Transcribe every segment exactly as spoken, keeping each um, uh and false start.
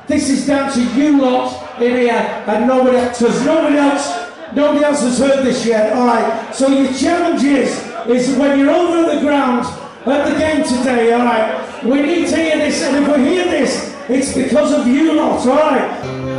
This is down to you lot in here and nobody else, because nobody else, nobody else has heard this yet. All right. So your challenge is, is when you're over the ground at the game today. All right. We need to hear this, and if we hear this, it's because of you lot. All right.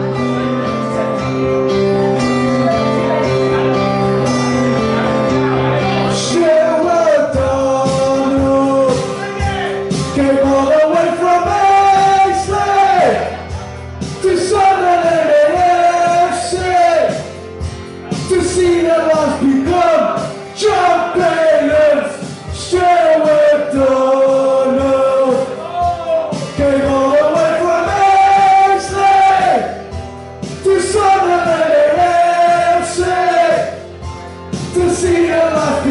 Stewart Donald came all the way from Ainsley to Sunderland F C to see the life